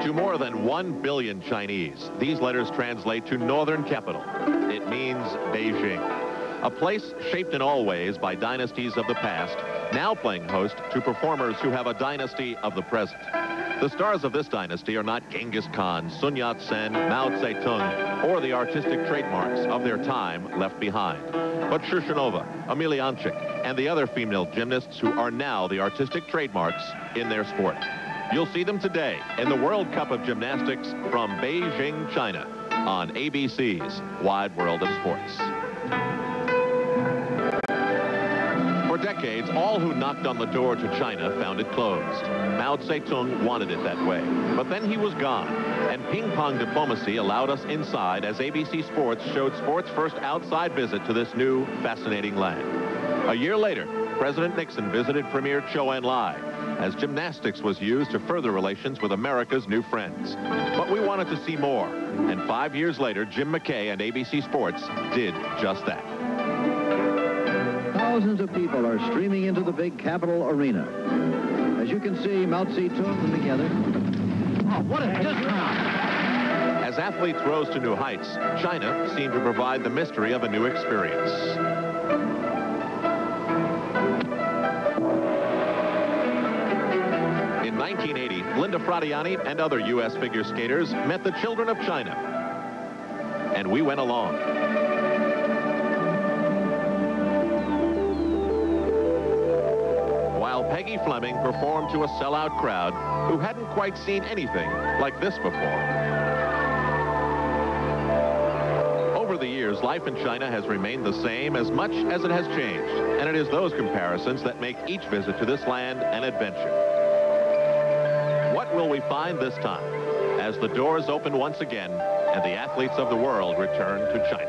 To more than 1 billion Chinese, these letters translate to Northern Capital. It means Beijing, a place shaped in all ways by dynasties of the past, now playing host to performers who have a dynasty of the present. The stars of this dynasty are not Genghis Khan, Sun Yat-sen, Mao Zedong, or the artistic trademarks of their time left behind, but Shushunova, Emelianchik, and the other female gymnasts who are now the artistic trademarks in their sport. You'll see them today in the World Cup of Gymnastics from Beijing, China, on ABC's Wide World of Sports. For decades, all who knocked on the door to China found it closed. Mao Zedong wanted it that way, but then he was gone, and ping-pong diplomacy allowed us inside as ABC Sports showed sport's first outside visit to this new, fascinating land. A year later, President Nixon visited Premier Zhou Enlai as gymnastics was used to further relations with America's new friends. But we wanted to see more, and 5 years later, Jim McKay and ABC Sports did just that. Thousands of people are streaming into the big Capitol Arena. As you can see, Mao Zedong together. Oh, what a discount! As athletes rose to new heights, China seemed to provide the mystery of a new experience. In 1980, Linda Fradiani and other U.S. figure skaters met the children of China. And we went along. While Peggy Fleming performed to a sellout crowd who hadn't quite seen anything like this before. Over the years, life in China has remained the same as much as it has changed, and it is those comparisons that make each visit to this land an adventure. What will we find this time as the doors open once again and the athletes of the world return to China?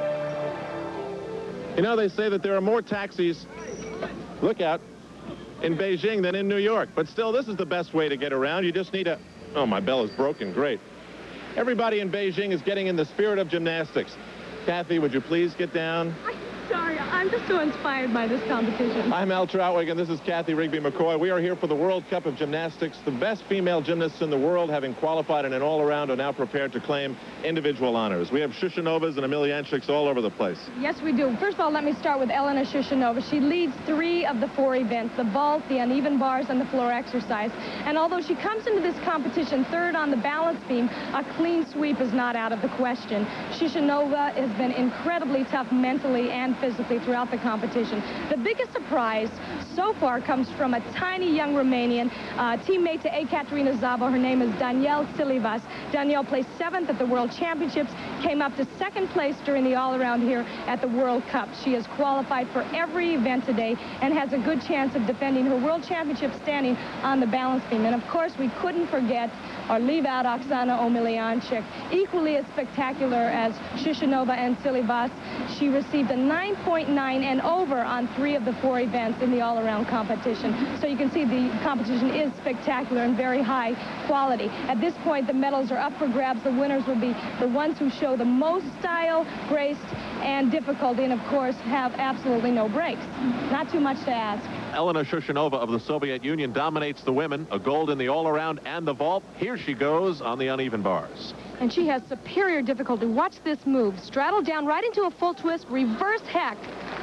You know, they say that there are more taxis, look out, in Beijing than in New York. But still, this is the best way to get around. You just need a... Oh, my bell is broken. Great. Everybody in Beijing is getting in the spirit of gymnastics. Kathy, would you please get down? Sorry, I'm just so inspired by this competition. I'm Al Trautwig, and this is Kathy Rigby McCoy. We are here for the World Cup of Gymnastics. The best female gymnasts in the world, having qualified in an all-around, are now prepared to claim individual honors. We have Shushunovas and Emelianchiks all over the place. Yes, we do. First of all, let me start with Elena Shushunova. She leads 3 of the 4 events, the vault, the uneven bars, and the floor exercise. And although she comes into this competition third on the balance beam, a clean sweep is not out of the question. Shushunova has been incredibly tough mentally and physically throughout the competition. The biggest surprise so far comes from a tiny young Romanian teammate to Ekaterina Szabo. Her name is Danielle Silivas. Danielle placed 7th at the World Championships, came up to 2nd place during the all-around here at the World Cup. She has qualified for every event today and has a good chance of defending her World Championship standing on the balance beam. And of course, we couldn't forget or leave out Oksana Emelianchik, equally as spectacular as Shushunova and Silivas. She received a 9.9 and over on 3 of the 4 events in the all-around competition. So you can see the competition is spectacular and very high quality. At this point, the medals are up for grabs. The winners will be the ones who show the most style, grace, and difficulty, and of course, have absolutely no breaks. Not too much to ask. Elena Shushunova of the Soviet Union dominates the women, a gold in the all-around and the vault. Here she goes on the uneven bars. And she has superior difficulty. Watch this move. Straddle down right into a full twist, reverse heck.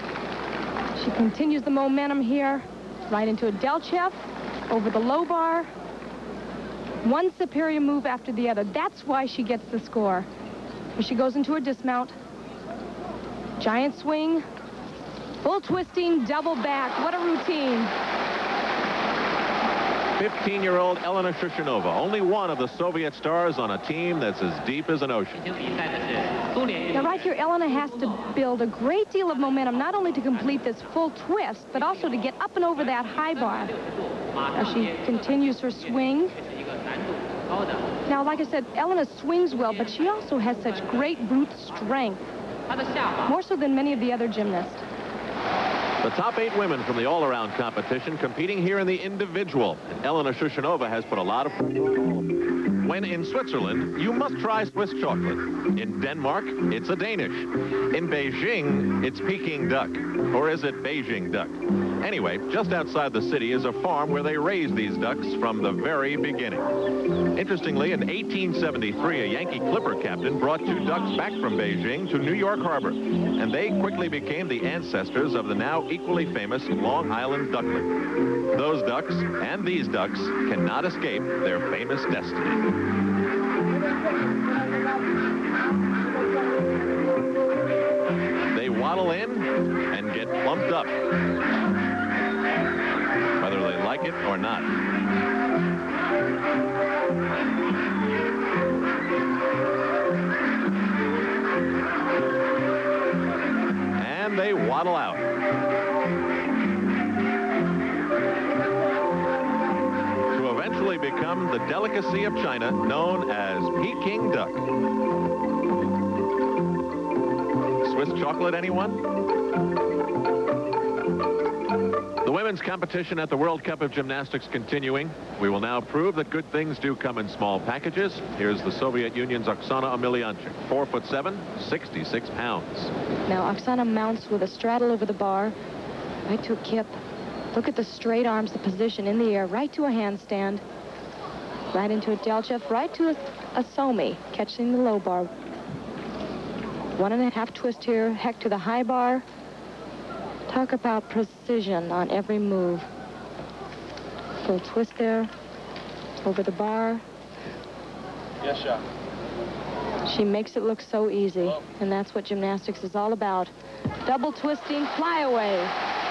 She continues the momentum here, right into a Delchev, over the low bar. One superior move after the other. That's why she gets the score. Here she goes into her dismount. Giant swing. Full twisting, double back. What a routine. 15-year-old Elena Shushunova, only one of the Soviet stars on a team that's as deep as an ocean. Now, right here, Elena has to build a great deal of momentum, not only to complete this full twist, but also to get up and over that high bar. Now she continues her swing. Now, like I said, Elena swings well, but she also has such great brute strength, more so than many of the other gymnasts. The top 8 women from the all-around competition competing here in the individual. And Elena Shushunova has put a lot of... When in Switzerland, you must try Swiss chocolate. In Denmark, it's a Danish. In Beijing, it's Peking duck. Or is it Beijing duck? Anyway, just outside the city is a farm where they raise these ducks from the very beginning. Interestingly, in 1873, a Yankee Clipper captain brought 2 ducks back from Beijing to New York Harbor, and they quickly became the ancestors of the now equally famous Long Island duckling. Those ducks and these ducks cannot escape their famous destiny. They waddle in and get plumped up, whether they like it or not. And they waddle out. To eventually become the delicacy of China known as Peking duck. Swiss chocolate, anyone? The women's competition at the World Cup of Gymnastics continuing. We will now prove that good things do come in small packages. Here's the Soviet Union's Oksana Emelianchik, 4'7", 66 pounds. Now Oksana mounts with a straddle over the bar, right to a kip. Look at the straight arms, the position in the air, right to a handstand, right into a Delchev, right to a Somi, catching the low bar. 1.5 twist here, heck to the high bar. Talk about precision on every move. Full twist there, over the bar. Yes, shot. She makes it look so easy, and that's what gymnastics is all about. Double twisting, fly away.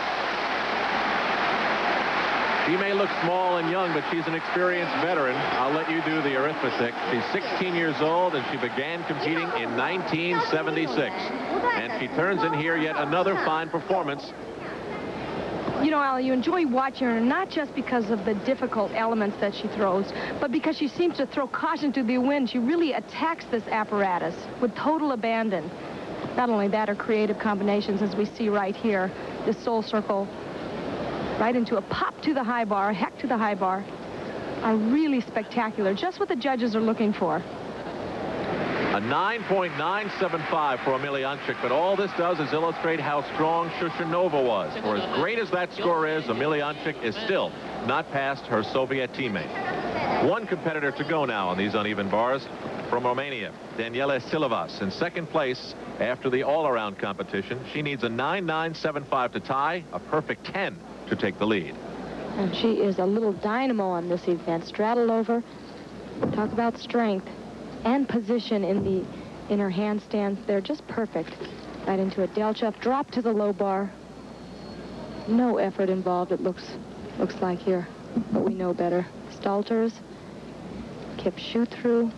She may look small and young, but she's an experienced veteran. I'll let you do the arithmetic. She's 16 years old, and she began competing in 1976. And she turns in here yet another fine performance. You know, Al, you enjoy watching her, not just because of the difficult elements that she throws, but because she seems to throw caution to the wind. She really attacks this apparatus with total abandon. Not only that, her creative combinations, as we see right here, this soul circle, right into a pop to the high bar, heck to the high bar, are really spectacular, just what the judges are looking for. A 9.975 for Emelianchik, but all this does is illustrate how strong Shushanova was. For as great as that score is, Emelianchik is still not past her Soviet teammate. One competitor to go now on these uneven bars. From Romania, Daniela Silavas in second place after the all-around competition. She needs a 9.975 to tie, a perfect 10 to take the lead. And she is a little dynamo on this event. Straddle over. Talk about strength and position in her handstands. They're just perfect. Right into a Delchev, drop to the low bar. No effort involved, it looks like here, but we know better. Stalters, kip shoot through.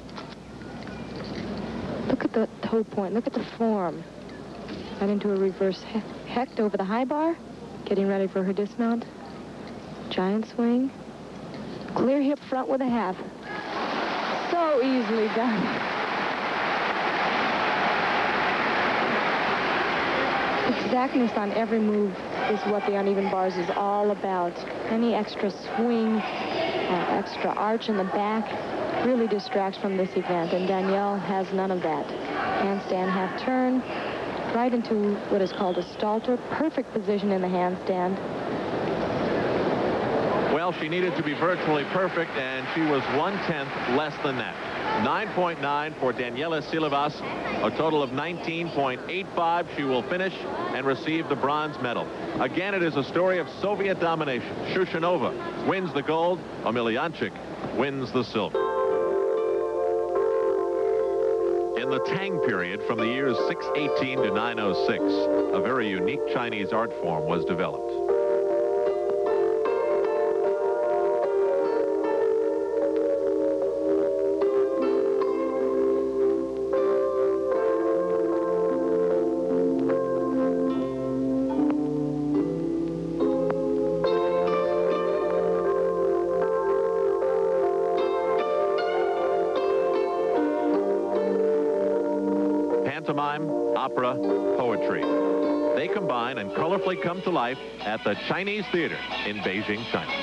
Look at the toe point, look at the form. Right into a reverse hecht over the high bar, getting ready for her dismount. Giant swing. Clear hip front with a half. So easily done. Exactness on every move is what the uneven bars is all about. Any extra swing, extra arch in the back really distracts from this event, and Danielle has none of that. Handstand half turn, right into what is called a stalter. Perfect position in the handstand. Well, she needed to be virtually perfect, and she was 1/10 less than that. 9.9 for Daniela Silavas, a total of 19.85. She will finish and receive the bronze medal. Again, it is a story of Soviet domination. Shushanova wins the gold. Emelianchik wins the silver. In the Tang period, from the years 618 to 906, a very unique Chinese art form was developed. Pantomime, opera, poetry. They combine and colorfully come to life at the Chinese Theater in Beijing, China.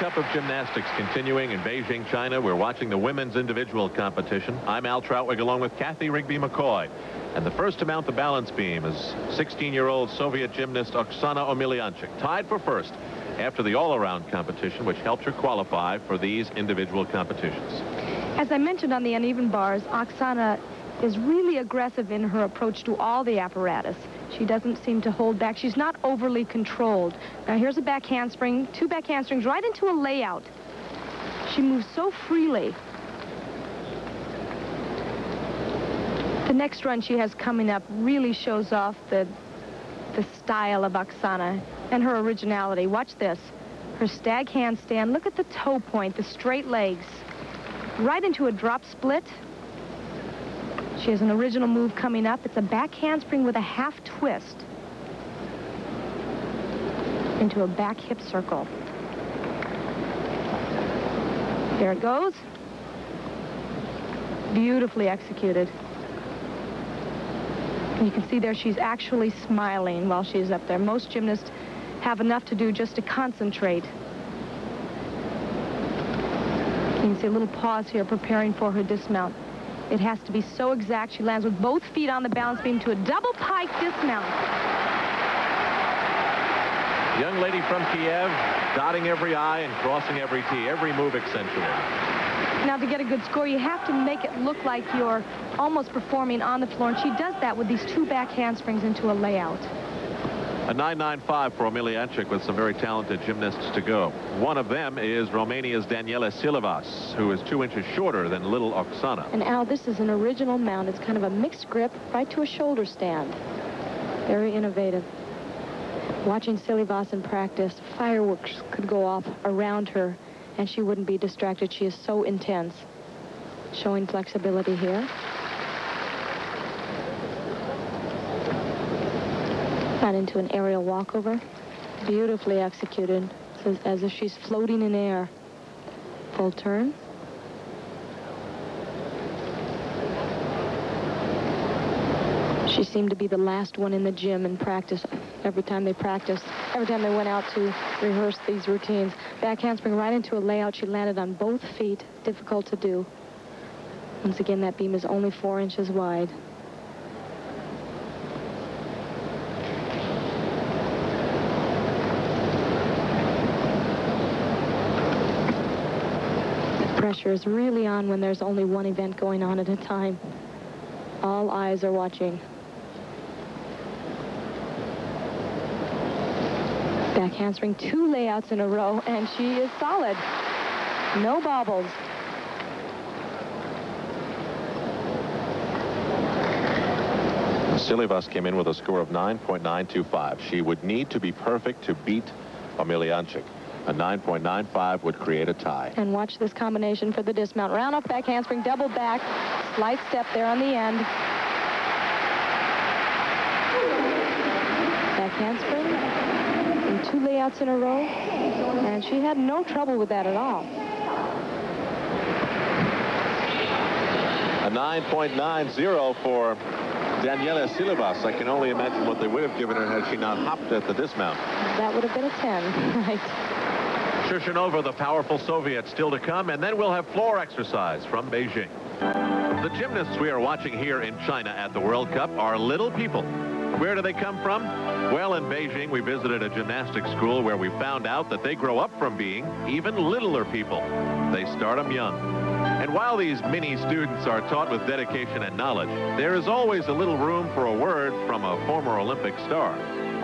Cup of Gymnastics continuing in Beijing, China. We're watching the women's individual competition. I'm Al Trautwig along with Kathy Rigby McCoy. And the first to mount the balance beam is 16-year-old Soviet gymnast Oksana Omelianchik, tied for first after the all-around competition, which helped her qualify for these individual competitions. As I mentioned on the uneven bars, Oksana is really aggressive in her approach to all the apparatus. She doesn't seem to hold back. She's not overly controlled. Now here's a back handspring, 2 back handsprings right into a layout. She moves so freely. The next run she has coming up really shows off the style of Oksana and her originality. Watch this. Her stag handstand. Look at the toe point, the straight legs. Right into a drop split. She has an original move coming up. It's a back handspring with a half twist into a back hip circle. There it goes. Beautifully executed. And you can see there she's actually smiling while she's up there. Most gymnasts have enough to do just to concentrate. You can see a little pause here preparing for her dismount. It has to be so exact. She lands with both feet on the balance beam to a double pike dismount. Young lady from Kiev, dotting every I and crossing every T, every move accentuated. Now, to get a good score, you have to make it look like you're almost performing on the floor, and she does that with these 2 back handsprings into a layout. A 9.95 for Omelianchik with some very talented gymnasts to go. One of them is Romania's Daniela Silivas, who is 2 inches shorter than little Oksana. And Al, this is an original mount. It's kind of a mixed grip right to a shoulder stand. Very innovative. Watching Silivas in practice, fireworks could go off around her and she wouldn't be distracted. She is so intense. Showing flexibility here. Got into an aerial walkover. Beautifully executed, as if she's floating in air. Full turn. She seemed to be the last one in the gym in practice. Every time they practiced, every time they went out to rehearse these routines. Back handspring right into a layout. She landed on both feet. Difficult to do. Once again, that beam is only 4 inches wide. Pressure is really on when there's only one event going on at a time. All eyes are watching. Back handspring, 2 layouts in a row, and she is solid. No bobbles. Silivas came in with a score of 9.925. She would need to be perfect to beat Omelianchik. A 9.95 would create a tie. And watch this combination for the dismount. Round off back handspring, double back, slight step there on the end. Back handspring, and 2 layouts in a row. And she had no trouble with that at all. A 9.90 for Daniela Silivas. I can only imagine what they would have given her had she not hopped at the dismount. That would have been a 10, right. Shushinova, the powerful Soviet, still to come, and then we'll have floor exercise from Beijing. The gymnasts we are watching here in China at the World Cup are little people. Where do they come from? Well, in Beijing, we visited a gymnastics school where we found out that they grow up from being even littler people. They start them young. And while these mini students are taught with dedication and knowledge, there is always a little room for a word from a former Olympic star.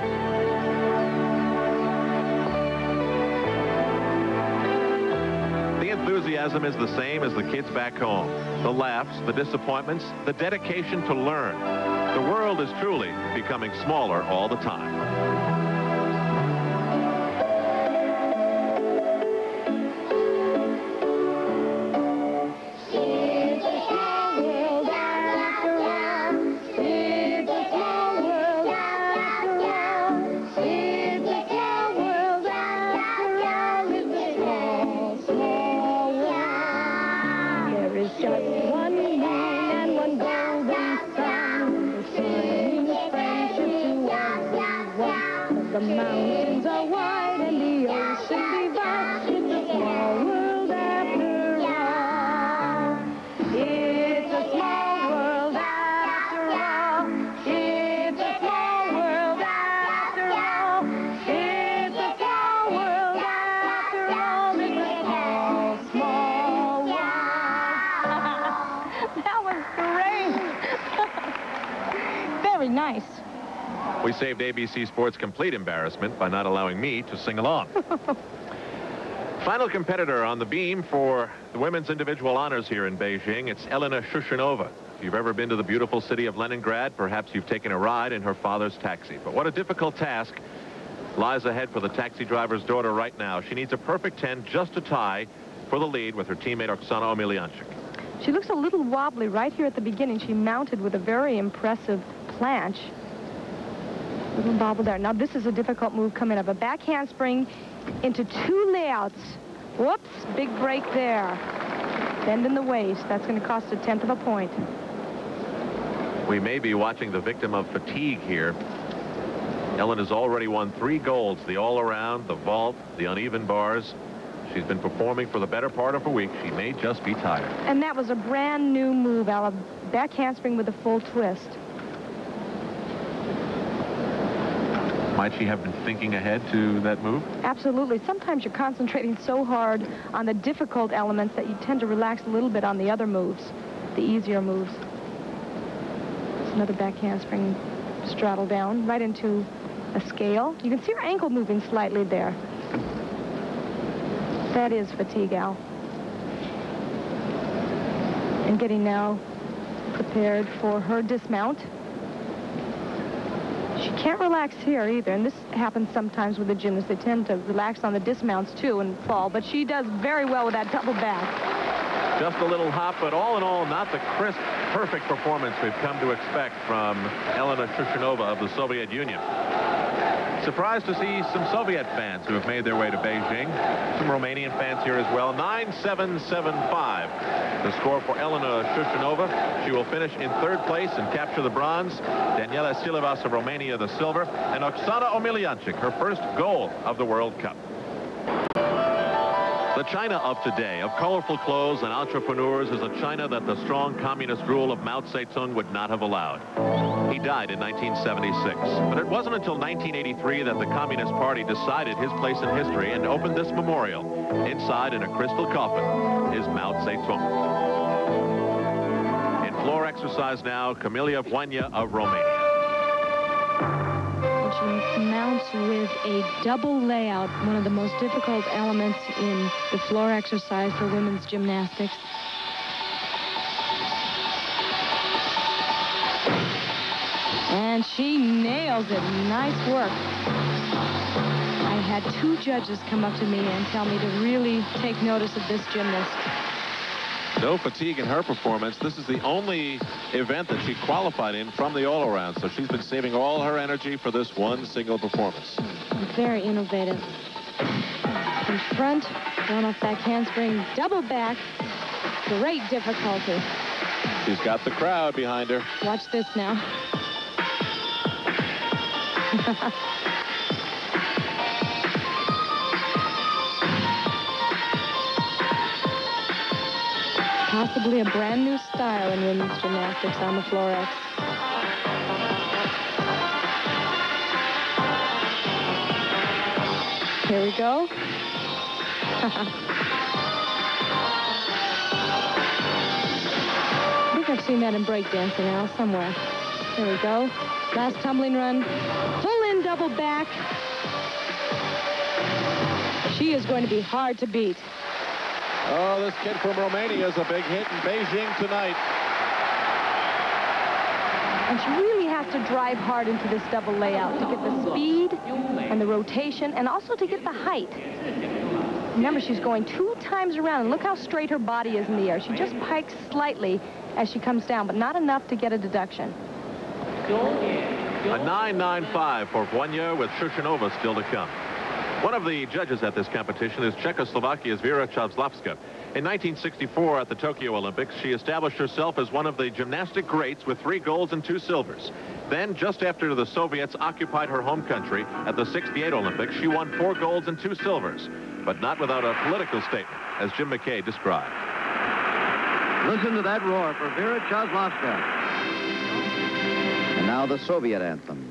The enthusiasm is the same as the kids back home. The laughs, the disappointments, the dedication to learn. The world is truly becoming smaller all the time. Wow. very nice. We saved ABC Sports complete embarrassment by not allowing me to sing along. Final competitor on the beam for the women's individual honors here in Beijing, it's Elena Shushinova. If you've ever been to the beautiful city of Leningrad, perhaps you've taken a ride in her father's taxi. But what a difficult task lies ahead for the taxi driver's daughter right now. She needs a perfect 10 just to tie for the lead with her teammate Oksana Omelianchik. She looks a little wobbly right here at the beginning. She mounted with a very impressive planche. Little bobble there. Now this is a difficult move coming up. A back handspring into 2 layouts. Whoops, big break there. Bend in the waist. That's going to cost a 1/10 of a point. We may be watching the victim of fatigue here. Ellen has already won 3 golds, the all-around, the vault, the uneven bars. She's been performing for the better part of a week. She may just be tired. And that was a brand new move, Ella. Back handspring with a full twist. Might she have been thinking ahead to that move? Absolutely. Sometimes you're concentrating so hard on the difficult elements that you tend to relax a little bit on the other moves, the easier moves. It's another back handspring straddle down right into a scale. You can see her ankle moving slightly there. That is fatigue, Al. And getting now prepared for her dismount. She can't relax here either, and this happens sometimes with the gymnasts. They tend to relax on the dismounts too and fall, but she does very well with that double back. Just a little hop, but all in all, not the crisp, perfect performance we've come to expect from Elena Shushinova of the Soviet Union. Surprised to see some Soviet fans who have made their way to Beijing. Some Romanian fans here as well. 9-7-7-5. The score for Elena Shushinova. She will finish in 3rd place and capture the bronze. Daniela Silivas of Romania, the silver. And Oksana Omelianchik, her first gold of the World Cup. The China of today, of colorful clothes and entrepreneurs, is a China that the strong communist rule of Mao Zedong would not have allowed. He died in 1976, but it wasn't until 1983 that the Communist Party decided his place in history and opened this memorial. Inside, in a crystal coffin, is Mao Zedong. In floor exercise now, Camila Voina of Romania. She mounts with a double layout, one of the most difficult elements in the floor exercise for women's gymnastics. And she nails it. Nice work. I had 2 judges come up to me and tell me to really take notice of this gymnast. No fatigue in her performance. This is the only event that she qualified in from the all-around, so she's been saving all her energy for this one single performance. Very innovative. In front, going off back handspring, double back. Great difficulty. She's got the crowd behind her. Watch this now. Possibly a brand new style in women's gymnastics on the floor X. Here we go. I think I've seen that in breakdancing now somewhere. There we go. Last tumbling run. Pull in double back. She is going to be hard to beat. Oh, this kid from Romania is a big hit in Beijing tonight. And she really has to drive hard into this double layout to get the speed and the rotation and also to get the height. Remember, she's going 2 times around, and look how straight her body is in the air. She just pikes slightly as she comes down, but not enough to get a deduction. A 9.95 for Voina with Shushinova still to come. One of the judges at this competition is Czechoslovakia's Vera Chaslavska. In 1964 at the Tokyo Olympics, she established herself as one of the gymnastic greats with 3 golds and 2 silvers. Then, just after the Soviets occupied her home country at the '68 Olympics, she won 4 golds and 2 silvers, but not without a political statement, as Jim McKay described. Listen to that roar for Vera Chaslavska. And now the Soviet anthem.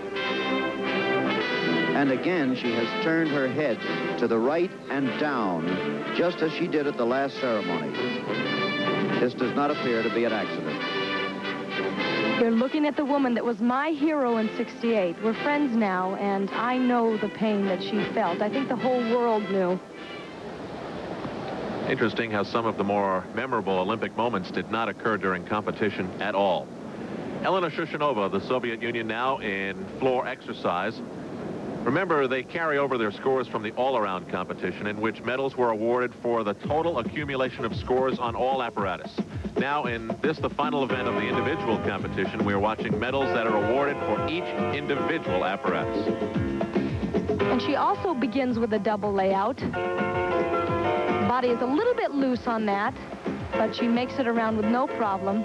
And again, she has turned her head to the right and down, just as she did at the last ceremony. This does not appear to be an accident. You're looking at the woman that was my hero in '68. We're friends now, and I know the pain that she felt. I think the whole world knew. Interesting how some of the more memorable Olympic moments did not occur during competition at all. Elena Shushenova of the Soviet Union now in floor exercise. Remember, they carry over their scores from the all-around competition, in which medals were awarded for the total accumulation of scores on all apparatus. Now, in this, the final event of the individual competition, we are watching medals that are awarded for each individual apparatus. And she also begins with a double layout. Body is a little bit loose on that, but she makes it around with no problem.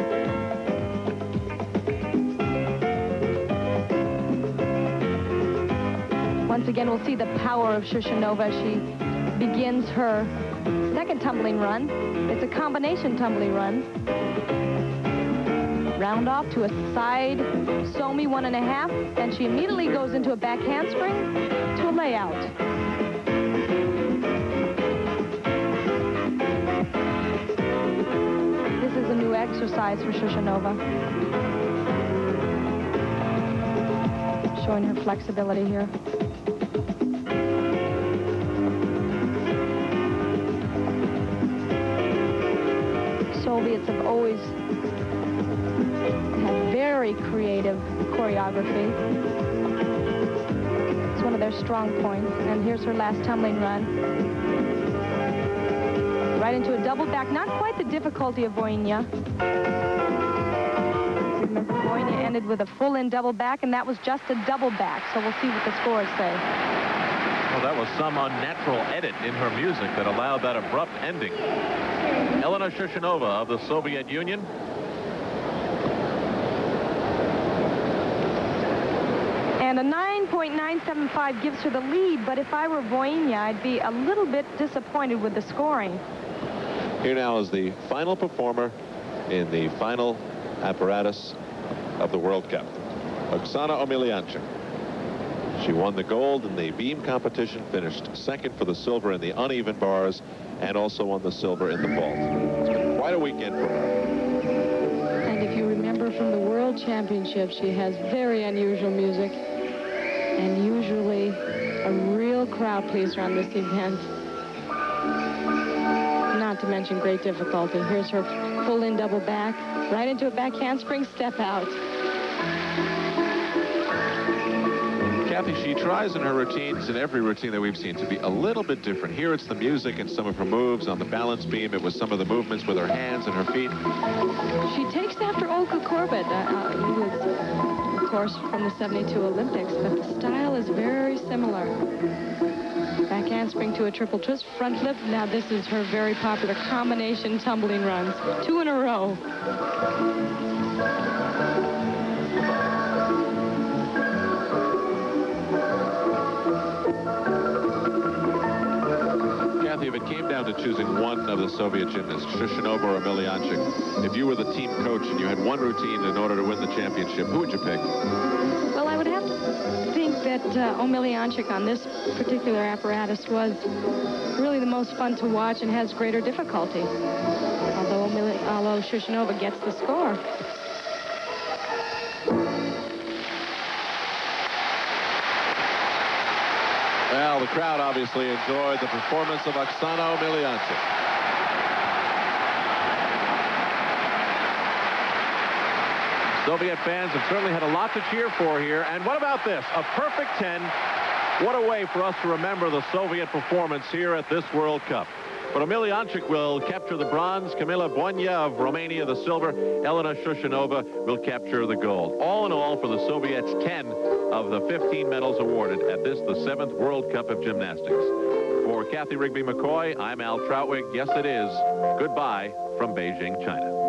Once again, we'll see the power of Shushenova. She begins her second tumbling run. It's a combination tumbling run. Round off to a side Somi 1.5, and she immediately goes into a back handspring to a layout. This is a new exercise for Shushenova. Showing her flexibility here. Soviets have always had very creative choreography. It's one of their strong points. And here's her last tumbling run. Right into a double back. Not quite the difficulty of Voynia. Remember, Voynia ended with a full-in double back, and that was just a double back. So we'll see what the scores say. Well, that was some unnatural edit in her music that allowed that abrupt ending. Elena Shushenova of the Soviet Union. And a 9.975 gives her the lead, but if I were Voynia, I'd be a little bit disappointed with the scoring. Here now is the final performer in the final apparatus of the World Cup, Oksana Omelianchik. She won the gold in the beam competition, finished second for the silver in the uneven bars, and also won the silver in the vault. It's been quite a weekend for her. And if you remember from the World Championship, she has very unusual music and usually a real crowd pleaser on this event. Not to mention great difficulty. Here's her full-in double back, right into a back handspring step out. Kathy, she tries in her routines, in every routine that we've seen, to be a little bit different. Here it's the music and some of her moves. On the balance beam, it was some of the movements with her hands and her feet. She takes after Olga Korbut, who is, of course, from the '72 Olympics, but the style is very similar. Back handspring to a triple twist, front flip. Now this is her very popular combination tumbling runs. 2 in a row. If it came down to choosing one of the Soviet gymnasts, Shushenova or Omelianchik, if you were the team coach and you had one routine in order to win the championship, who would you pick? Well, I would have to think that Omelianchik on this particular apparatus was really the most fun to watch and has greater difficulty. Although Shushenova gets the score. Well, the crowd obviously enjoyed the performance of Oksana Omelianchik. Soviet fans have certainly had a lot to cheer for here. And what about this? A perfect 10. What a way for us to remember the Soviet performance here at this World Cup. But Omelianchik will capture the bronze. Kamila Voynia of Romania the silver. Elena Shushenova will capture the gold. All in all, for the Soviets, 10 of the 15 medals awarded at this, the 7th World Cup of Gymnastics. For Kathy Rigby McCoy, I'm Al Trautwig. Yes, it is. Goodbye from Beijing, China.